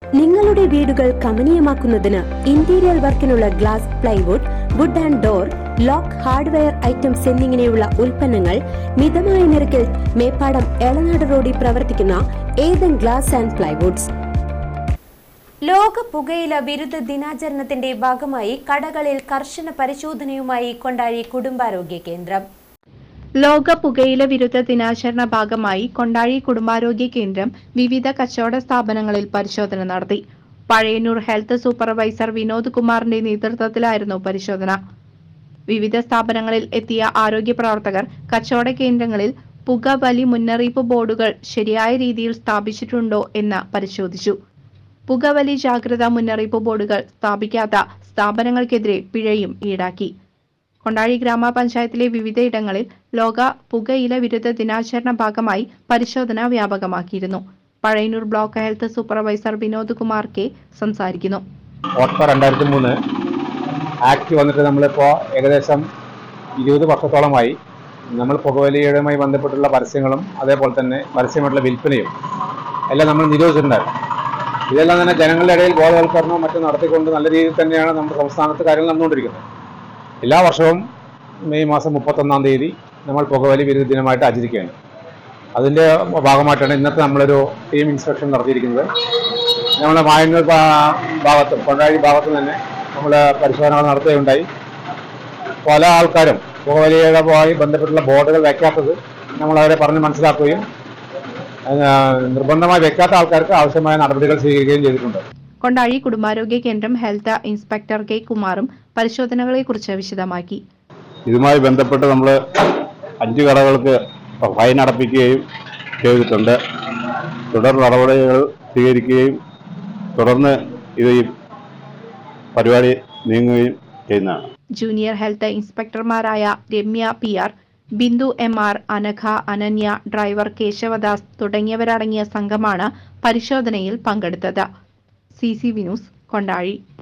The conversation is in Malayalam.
നിങ്ങളുടെ വീടുകൾ കമനീയമാക്കുന്നതിന് ഇന്റീരിയർ വർക്കിനുള്ള glass, plywood, wood and door, lock, hardware items എന്നിങ്ങനെയുള്ള ഉൽപ്പന്നങ്ങൾ മിതമായ നിരക്കിൽ മേപ്പാടം എളനാട് റോഡിൽ പ്രവർത്തിക്കുന്ന ഏതൻ ഗ്ലാസ് ആൻഡ് പ്ലൈവുഡ്സ്. ലോക പുകയില വിരുദ്ധ ദിനാചരണത്തിന്റെ ഭാഗമായി കടകളിൽ കർശന പരിശോധനയുമായി കൊണ്ടാഴി കുടുംബാരോഗ്യ കേന്ദ്രം. ലോക പുകയില വിരുദ്ധ ദിനാചരണ ഭാഗമായി കൊണ്ടാഴി കുടുംബാരോഗ്യ കേന്ദ്രം വിവിധ കച്ചവട സ്ഥാപനങ്ങളിൽ പരിശോധന നടത്തി. പഴയന്നൂർ ഹെൽത്ത് സൂപ്പർവൈസർ വിനോദ് കുമാറിന്റെ നേതൃത്വത്തിലായിരുന്നു പരിശോധന. വിവിധ സ്ഥാപനങ്ങളിൽ എത്തിയ ആരോഗ്യ പ്രവർത്തകർ കച്ചവട കേന്ദ്രങ്ങളിൽ പുകവലി മുന്നറിയിപ്പ് ബോർഡുകൾ ശരിയായ രീതിയിൽ സ്ഥാപിച്ചിട്ടുണ്ടോ എന്ന് പരിശോധിച്ചു. പുകവലി ജാഗ്രതാ മുന്നറിയിപ്പ് ബോർഡുകൾ സ്ഥാപിക്കാത്ത സ്ഥാപനങ്ങൾക്കെതിരെ പിഴയും ഈടാക്കി. കൊണ്ടാഴി ഗ്രാമപഞ്ചായത്തിലെ വിവിധയിടങ്ങളിൽ ലോക പുകയില വിരുദ്ധ ദിനാചരണ ഭാഗമായി പരിശോധന വ്യാപകമാക്കിയിരുന്നു. Pazhayannur block health supervisor Vinod Kumar K സംസാരിക്കുന്നു. 2003 ആക്ട് വന്നിട്ട് നമ്മളിപ്പോൾ ഏകദേശം 20 വർഷത്തോളമായി നമ്മൾ പുകവലിയുമായി ബന്ധപ്പെട്ടുള്ള പരസ്യങ്ങളും അതേപോലെ തന്നെ പരസ്യമായിട്ടുള്ള വിൽപ്പനയും എല്ലാം നമ്മൾ നിരോധിച്ചിട്ടുണ്ടായിരുന്നു. ഇതെല്ലാം തന്നെ ജനങ്ങളുടെ ഇടയിൽ ബോധവൽക്കരണവും മറ്റും നടത്തിക്കൊണ്ട് നല്ല രീതിയിൽ തന്നെയാണ് നമ്മുടെ സംസ്ഥാനത്ത് കാര്യങ്ങൾ നടന്നുകൊണ്ടിരിക്കുന്നത്. എല്ലാ വർഷവും മെയ് മാസം 31-ാം തീയതി നമ്മൾ പുകവലി വിരുദ്ധ ദിനമായിട്ട് ആചരിക്കുകയാണ്. അതിൻ്റെ ഭാഗമായിട്ടാണ് ഇന്നത്തെ നമ്മളൊരു ടീം ഇൻസ്പെക്ഷൻ നടത്തിയിരിക്കുന്നത്. നമ്മുടെ മായന്നൂർ ഭാഗത്തും കൊണ്ടാഴി ഭാഗത്തും തന്നെ നമ്മൾ പരിശോധനകൾ നടത്തുകയുണ്ടായി. പല ആൾക്കാരും പുകവലിയുമായി ബന്ധപ്പെട്ടുള്ള ബോർഡുകൾ വയ്ക്കാത്തത് നമ്മളവരെ പറഞ്ഞ് മനസ്സിലാക്കുകയും നിർബന്ധമായി വെക്കാത്ത ആൾക്കാർക്ക് ആവശ്യമായ നടപടികൾ സ്വീകരിക്കുകയും ചെയ്തിട്ടുണ്ട്. കൊണ്ടാഴി കുടുംബാരോഗ്യ കേന്ദ്രം ഹെൽത്ത് ഇൻസ്പെക്ടർ കെ കുമാറും പരിശോധനകളെക്കുറിച്ച് വിശദമാക്കി. ഇതുമായി ബന്ധപ്പെട്ട് നമ്മൾ 5 കടകൾക്ക് ഫൈൻ അടപ്പിക്കുകയും ചെയ്തിട്ടുണ്ട്. തുടർ നടപടികൾ സ്വീകരിക്കുകയും തുടർന്ന് ഈ പരിപാടി നീങ്ങുകയും ചെയ്യുന്നതാണ്. ജൂനിയർ ഹെൽത്ത് ഇൻസ്പെക്ടർമാരായ Ramya PR, Bindu MR, Anagha, Ananya, driver Keshavadas തുടങ്ങിയവരടങ്ങിയ സംഘമാണ് പരിശോധനയിൽ പങ്കെടുത്തത്. CCV news, Kondazhy.